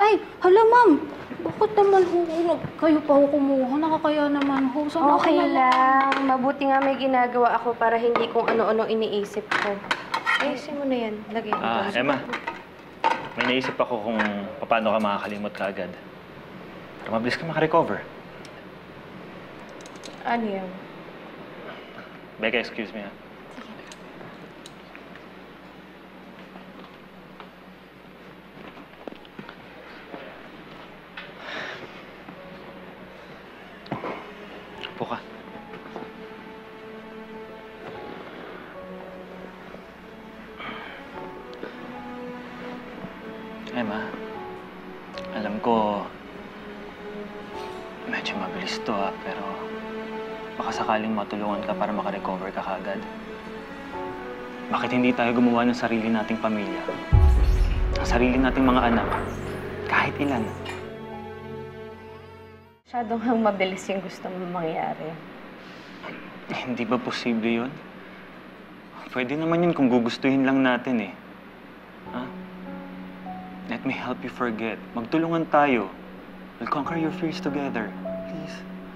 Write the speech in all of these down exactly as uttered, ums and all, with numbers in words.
Ay, hala ma'am. Bakit naman ho? Kayo pa ho kumuha. Nakakaya naman ho. Sana Okay ako lang. Mabuti nga may ginagawa ako para hindi kung ano-ano iniisip ko. Ayusin mo na yan. Lagay mo Ah, doon. Emma. May naisip ako kung paano ka makakalimot ka agad. Para mabilis ka makarecover. Ano yan? Becca, excuse me, ha? Upo ka. Emma, alam ko medyo mabilis to, ha, pero baka sakaling matulungan ka para makarecover ka kaagad. Bakit hindi tayo gumawa ng sarili nating pamilya? Ang sarili nating mga anak. Kahit ilan. Masyadong hang mabilis yung gusto mong mangyari. Hindi ba posible yun? Pwede naman yun kung gugustuhin lang natin eh. Ha? Let me help you forget. Magtulungan tayo. We'll conquer your fears together. Please.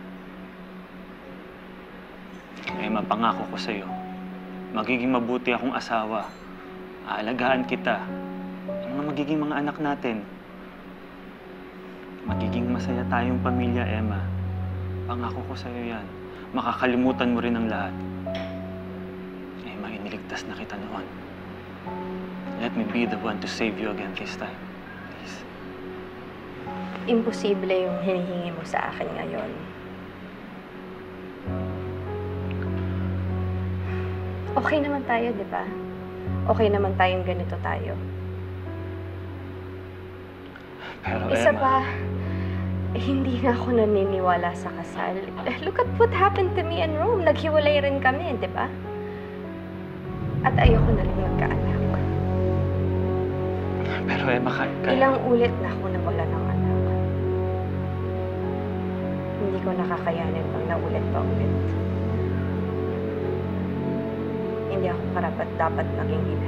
Emma, pangako ko sa'yo. Magiging mabuti akong asawa. Aalagaan kita. Ang mga magiging mga anak natin. Magiging masaya tayong pamilya, Emma. Pangako ko sa'yo yan. Makakalimutan mo rin ang lahat. Emma, iniligtas na kita noon. Let me be the one to save you again this time. Please. Imposible yung hinihingi mo sa akin ngayon. Okay naman tayo, di ba? Okay naman tayong ganito tayo. Pero, Isa Emma... pa, hindi nga ako naniniwala sa kasal. Look at what happened to me in Rome. Naghiwalay rin kami, di ba? At ayoko na rin magkaanak. Pero, Emma, kaya... Ilang ulit na ako nawala ng anak. Hindi ko nakakayanin pag naulit pa ulit. Hindi ako karapat-dapat maging ina.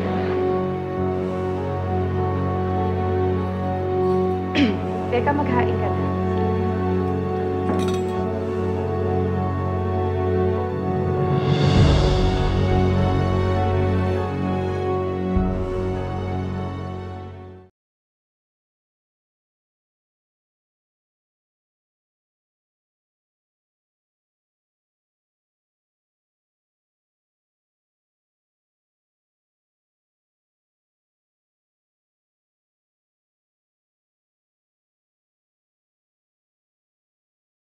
Teka, maghain